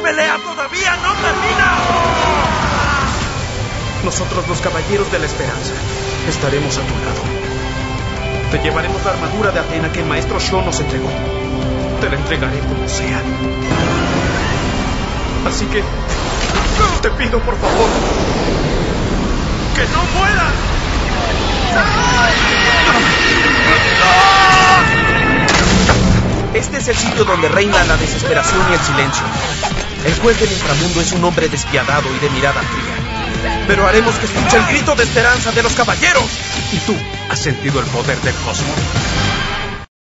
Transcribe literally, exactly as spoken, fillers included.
pelea todavía no termina! Nosotros, los Caballeros de la Esperanza, estaremos a tu lado. Te llevaremos la armadura de Athena que el maestro Sho nos entregó. Te la entregaré como sea. Así que te pido, por favor, que no mueras. Este es el sitio donde reina la desesperación y el silencio. El juez del inframundo es un hombre despiadado y de mirada fría. Pero haremos que escuche el grito de esperanza de los caballeros. ¿Y tú has sentido el poder del cosmos?